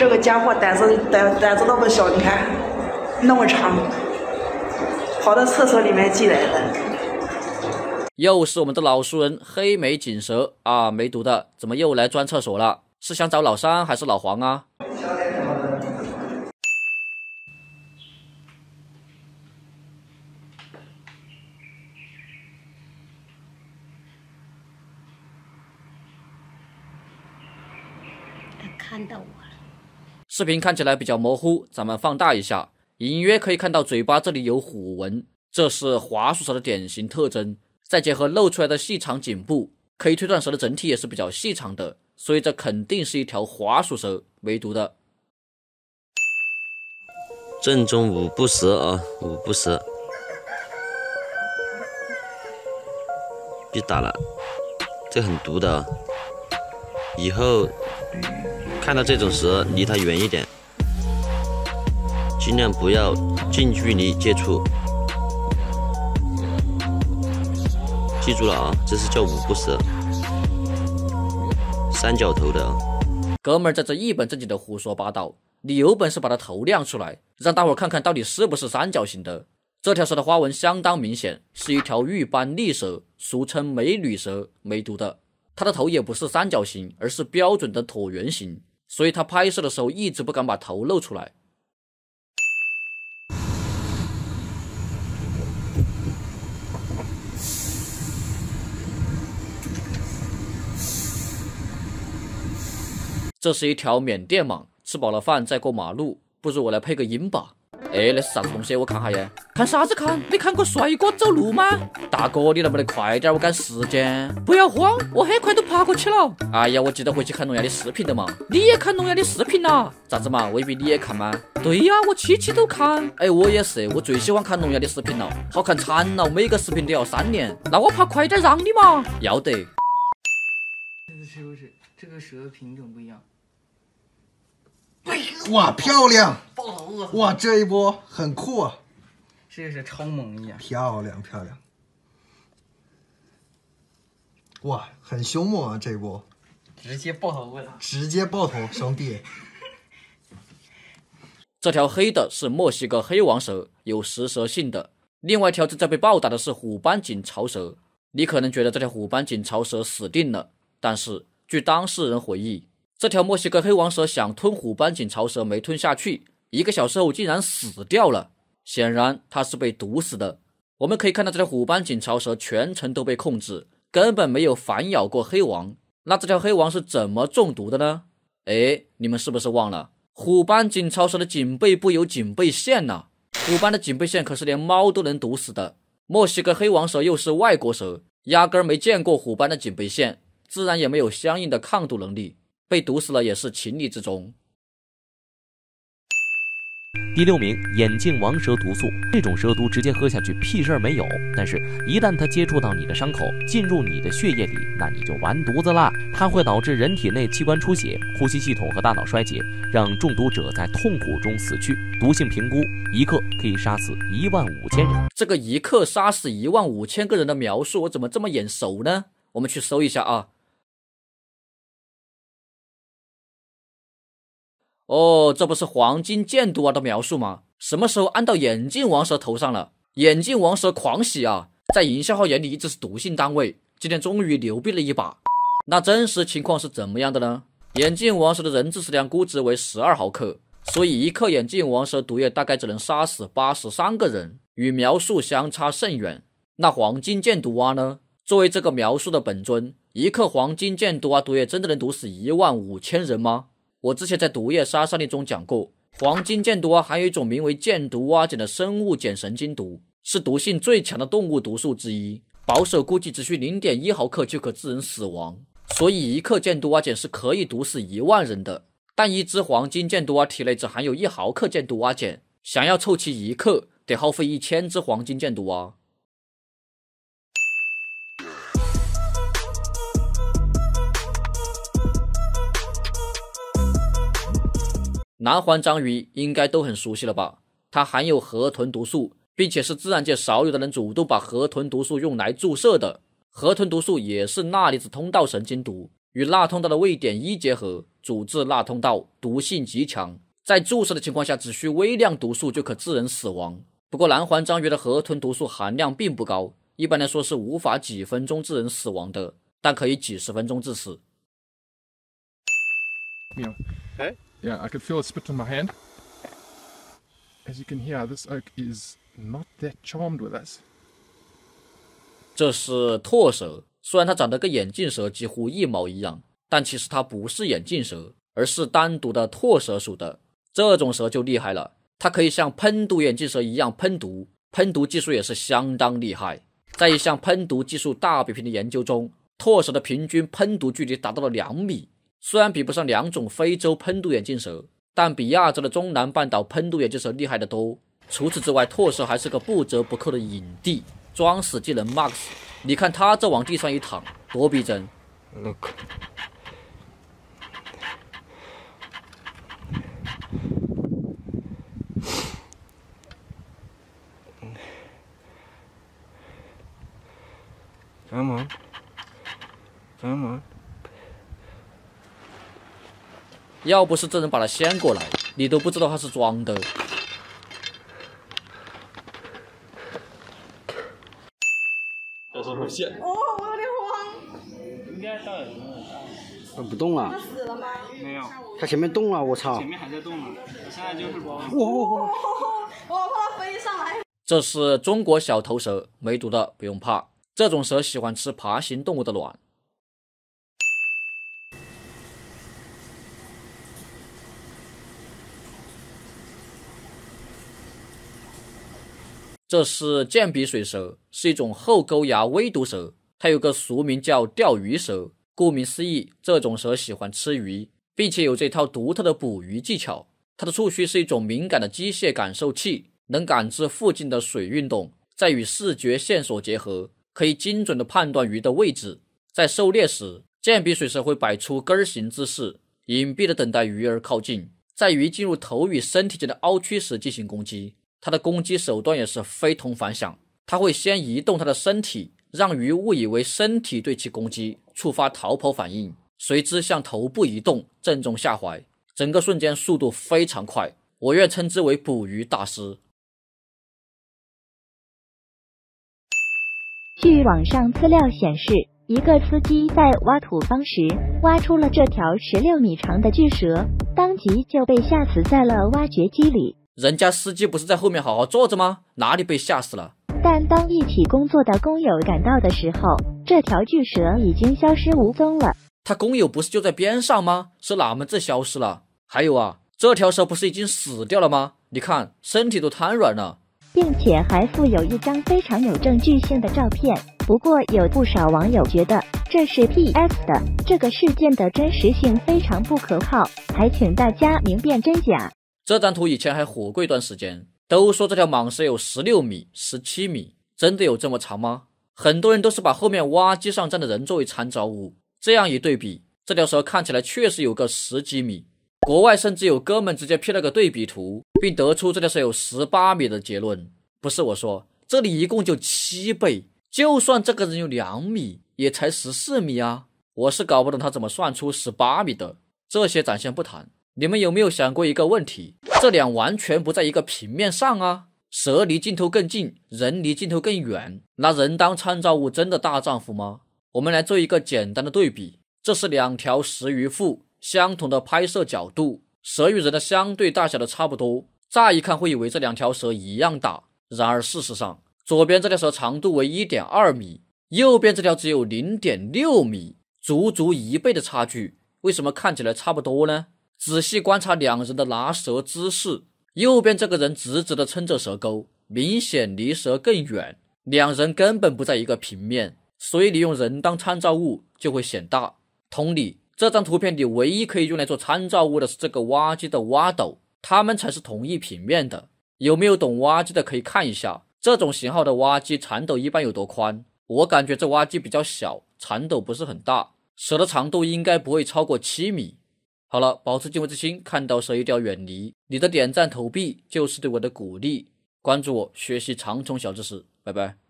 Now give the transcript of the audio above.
这个家伙胆子那么小，你看那么长，跑到厕所里面进来了。 又是我们的老熟人黑眉锦蛇啊，没毒的，怎么又来钻厕所了？是想找老三还是老黄啊？ 看到我了。 视频看起来比较模糊，咱们放大一下，隐约可以看到嘴巴这里有虎纹，这是华鼠蛇的典型特征。再结合露出来的细长颈部，可以推断蛇的整体也是比较细长的，所以这肯定是一条华鼠蛇，没毒的。 正宗五步蛇啊，五步蛇，别打了，这很毒的啊，以后看到这种蛇离它远一点，尽量不要近距离接触。记住了啊，这是叫五步蛇，三角头的啊。 哥们儿在这一本正经的胡说八道，你有本事把它头亮出来，让大伙看看到底是不是三角形的。这条蛇的花纹相当明显，是一条玉斑丽蛇，俗称美女蛇，没毒的。它的头也不是三角形，而是标准的椭圆形，所以它拍摄的时候一直不敢把头露出来。这是一条缅甸蟒，吃饱了饭再过马路，不如我来配个音吧。哎，那是啥子东西？我看下耶。看啥子看？你看过帅哥走路吗？大哥，你能不能快点？我赶时间。不要慌，我很快都爬过去了。哎呀，我记得回去看龙牙的视频的嘛。你也看龙牙的视频啦？咋子嘛？未必你也看吗？对呀，我期期都看。哎，我也是，我最喜欢看龙牙的视频了，好看惨了，每个视频都要3年。那我爬快点让你嘛。要得。 是不是这个蛇品种不一样？ 哇，漂亮！哇，这一波很酷啊！ 这个是超猛一样， 漂亮漂亮！哇，很凶猛啊！这一波直接爆头了， 直接爆头，兄弟！ 这条黑的是墨西哥黑王蛇，有食蛇性的。另外一条正在被暴打的是虎斑锦巢蛇。你可能觉得这条虎斑锦巢蛇死定了，但是据当事人回忆，这条墨西哥黑王蛇想吞虎斑锦巢蛇没吞下去，1个小时后竟然死掉了。显然它是被毒死的。我们可以看到这条虎斑锦巢蛇全程都被控制，根本没有反咬过黑王。那这条黑王是怎么中毒的呢？哎，你们是不是忘了虎斑锦巢蛇的颈背部有颈背腺呢？虎斑的颈背腺可是连猫都能毒死的。墨西哥黑王蛇又是外国蛇，压根儿没见过虎斑的颈背腺，自然也没有相应的抗毒能力，被毒死了也是情理之中。 第6名，眼镜王蛇毒素。这种蛇毒直接喝下去屁事儿没有，但是一旦它接触到你的伤口，进入你的血液里，那你就完犊子啦。它会导致人体内器官出血、呼吸系统和大脑衰竭，让中毒者在痛苦中死去。毒性评估，1克可以杀死15000人。 这个1克杀死15000个人的描述，我怎么这么眼熟呢？我们去搜一下啊。哦，这不是黄金箭毒蛙的描述吗？什么时候安到眼镜王蛇头上了？眼镜王蛇狂喜啊，在营销号眼里一直是毒性单位，今天终于牛逼了一把。那真实情况是怎么样的呢？眼镜王蛇的人质食量估值为12毫克，所以1克眼镜王蛇毒液大概只能杀死83个人，与描述相差甚远。那黄金箭毒蛙呢？作为这个描述的本尊，1克黄金箭毒蛙毒液真的能毒死15000人吗？我之前在毒液杀伤力中讲过，黄金箭毒蛙还有一种名为箭毒蛙碱的生物碱神经毒，是毒性最强的动物毒素之一，保守估计只需 0.1 毫克就可致人死亡。所以1克箭毒蛙碱是可以毒死10000人的，但一只黄金箭毒蛙体内只含有1毫克箭毒蛙碱，想要凑齐1克得耗费1000只黄金箭毒蛙。南环章鱼应该都很熟悉了吧？它含有河豚毒素，并且是自然界少有的人主动把河豚毒素用来注射的。河豚毒素也是钠离子通道神经毒，与钠通道的位点1结合， 主治钠通道，毒性极强，在注射的情况下只需微量毒素就可致人死亡。不过蓝环章鱼的河豚毒素含量并不高，一般来说是无法几分钟致人死亡的，但可以几十分钟致死。 Hey? Yeah, I could feel it spit on my hand. As you can hear, this oak is not that charmed with us. 这是拓蛇，虽然它长得跟眼镜蛇几乎一毛一样，但其实它不是眼镜蛇，而是单独的拓蛇属的。这种蛇就厉害了，它可以像喷毒眼镜蛇一样喷毒，喷毒技术也是相当厉害。在一项喷毒技术大比拼的研究中，拓蛇的平均喷毒距离达到了2米。虽然比不上2种非洲喷毒眼镜蛇，但比亚洲的中南半岛喷毒眼镜蛇厉害得多。除此之外，拓蛇还是个不折不扣的影帝，装死技能 Max。你看他这往地上一躺，多逼真。 Look. Come on. Come on. 要不是这人把他掀过来，你都不知道他是装的。 这是会线。 哦，我有点慌。 应该到了。 它不动了。 它死了吗？ 没有。 它前面动了，我操！ 前面还在动呢，我现在就是包。 我怕它飞上来。 这是中国小头蛇，没毒的不用怕。这种蛇喜欢吃爬行动物的卵。这是剑鼻水蛇，是一种后沟牙微毒蛇，它有个俗名叫钓鱼蛇。顾名思义，这种蛇喜欢吃鱼，并且有这套独特的捕鱼技巧。它的触须是一种敏感的机械感受器，能感知附近的水运动，再与视觉线索结合，可以精准地判断鱼的位置。在狩猎时，剑鼻水蛇会摆出根形姿势，隐蔽地等待鱼儿靠近，在鱼进入头与身体间的凹曲时进行攻击。它的攻击手段也是非同凡响，它会先移动它的身体，让鱼误以为身体对其攻击，触发逃跑反应，随之向头部移动，正中下怀，整个瞬间速度非常快，我愿称之为捕鱼大师。 据网上资料显示，一个司机在挖土方时挖出了这条16米长的巨蛇，当即就被吓死在了挖掘机里。 人家司机不是在后面好好坐着吗？哪里被吓死了？ 但当一起工作的工友赶到的时候，这条巨蛇已经消失无踪了。 他工友不是就在边上吗？是哪门子消失了？还有啊，这条蛇不是已经死掉了吗？你看身体都瘫软了， 并且还附有一张非常有证据性的照片。不过有不少网友觉得这是 PS 的，这个事件的真实性非常不可靠，还请大家明辨真假。 这张图以前还火过一段时间，都说这条蟒蛇有16米、17米，真的有这么长吗？很多人都是把后面挖机上站的人作为参照物，这样一对比，这条蛇看起来确实有个10几米。国外甚至有哥们直接 P 了个对比图，并得出这条蛇有18米的结论。不是我说，这里一共就7倍，就算这个人有2米，也才14米啊！我是搞不懂他怎么算出18米的。这些咱先不谈，你们有没有想过一个问题？这俩完全不在一个平面上啊！蛇离镜头更近，人离镜头更远，拿人当参照物真的大丈夫吗？我们来做一个简单的对比，这是2条石鱼腹，相同的拍摄角度，蛇与人的相对大小的差不多，乍一看会以为这2条蛇一样大，然而事实上，左边这条蛇长度为 1.2 米，右边这条只有 0.6 米，足足1倍的差距。为什么看起来差不多呢？仔细观察2人的拿蛇姿势，右边这个人直直地撑着蛇钩，明显离蛇更远，2人根本不在一个平面，所以你用人当参照物就会显大。同理，这张图片里唯一可以用来做参照物的是这个挖机的挖斗，它们才是同一平面的。有没有懂挖机的可以看一下，这种型号的挖机铲斗一般有多宽？我感觉这挖机比较小，铲斗不是很大，蛇的长度应该不会超过7米。好了，保持敬畏之心，看到蛇一定要远离。你的点赞投币就是对我的鼓励，关注我学习长虫小知识，拜拜。